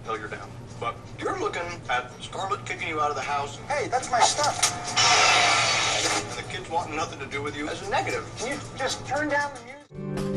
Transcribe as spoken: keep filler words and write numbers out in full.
until you're down. But you're looking at Scarlett kicking you out of the house. Hey, that's my stuff. And the kids wanting nothing to do with you as a negative. Can you just turn down the music?